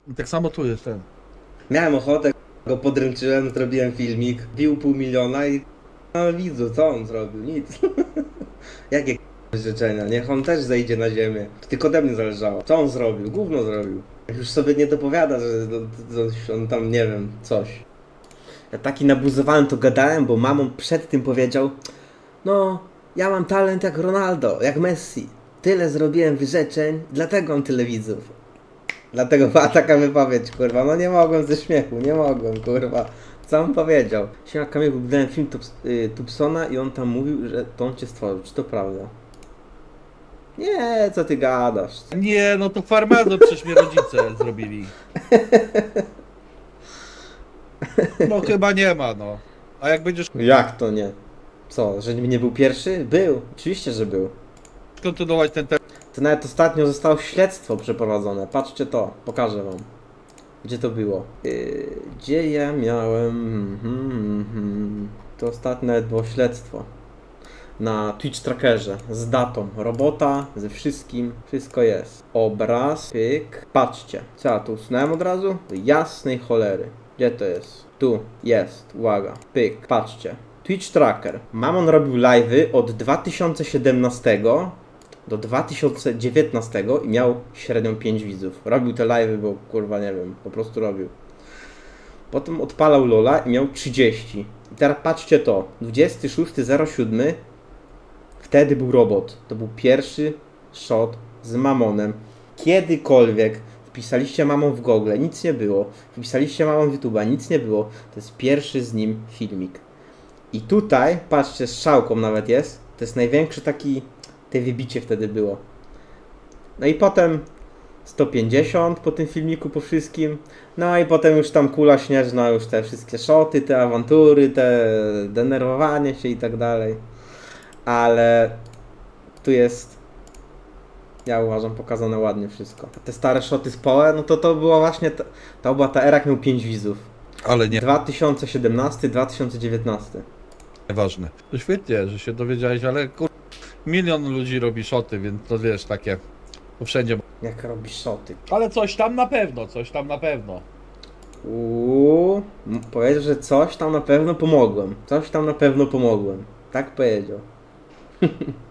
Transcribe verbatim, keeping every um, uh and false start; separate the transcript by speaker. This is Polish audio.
Speaker 1: Tak samo tu jest ten.
Speaker 2: Miałem ochotę, go podręczyłem, zrobiłem filmik, bił pół miliona i no widzu, co on zrobił? Nic. Jakie życzenia? Niech on też zejdzie na ziemię. Tylko ode mnie zależało. Co on zrobił? Gówno zrobił. Już sobie nie dopowiada, że coś, on tam, nie wiem, coś. Ja taki nabuzowałem to gadałem, bo mamą przed tym powiedział: no, ja mam talent jak Ronaldo, jak Messi. Tyle zrobiłem wyrzeczeń, dlatego mam tyle widzów. Dlatego była taka wypowiedź, kurwa. No nie mogłem ze śmiechu, nie mogłem, kurwa. Co on powiedział? Siema Kamil, oglądałem film Tups, y, Tupsona i on tam mówił, że to on cię stworzył. Czy to prawda? Nie, co ty gadasz?
Speaker 1: Nie, no to Farmado przecież mnie rodzice zrobili. No chyba nie ma, no. A jak będziesz
Speaker 2: Jak to nie? Co, że nie był pierwszy? Był, oczywiście, że był.
Speaker 1: kontynuować ten temat,
Speaker 2: To nawet ostatnio zostało śledztwo przeprowadzone. Patrzcie to, pokażę wam. Gdzie to było? Yy, gdzie ja miałem... Hmm, hmm, hmm. To ostatnio nawet było śledztwo. Na Twitch Trackerze. Z datą. Robota, ze wszystkim. Wszystko jest. Obraz, pyk. Patrzcie. Co ja tu usunąłem od razu? Do jasnej cholery. Gdzie to jest? Tu. Jest. Uwaga. Pyk. Patrzcie. Twitch Tracker. Mamon robił live'y od dwa tysiące siedemnastego do dwa tysiące dziewiętnastego i miał średnią pięć widzów. Robił te live'y, bo kurwa nie wiem, po prostu robił. Potem odpalał Lola i miał trzydzieści. I teraz patrzcie to. dwudziestego szóstego zero siódmego wtedy był robot. To był pierwszy shot z Mamonem. Kiedykolwiek wpisaliście Mamon w Google, nic nie było. Wpisaliście Mamon w YouTube'a, nic nie było. To jest pierwszy z nim filmik. I tutaj, patrzcie, z strzałką nawet jest. To jest największy taki... Te wybicie wtedy było. No i potem sto pięćdziesiąt po tym filmiku, po wszystkim. No i potem już tam kula śnieżna, już te wszystkie szoty, te awantury, te denerwowanie się i tak dalej. Ale tu jest, ja uważam, pokazane ładnie wszystko. A te stare szoty z Poe, no to to była właśnie, ta, to była ta era, jak miał pięć widzów.
Speaker 1: ale nie,
Speaker 2: dwa tysiące siedemnasty dwa tysiące dziewiętnasty.
Speaker 1: nieważne. To świetnie, że się dowiedziałeś, ale kur... milion ludzi robi szoty, więc to wiesz, takie to wszędzie.
Speaker 2: Jak robisz szoty.
Speaker 1: Ale coś tam na pewno, coś tam na pewno.
Speaker 2: Uuu, powiedział, że coś tam na pewno pomogłem. Coś tam na pewno pomogłem. Tak powiedział.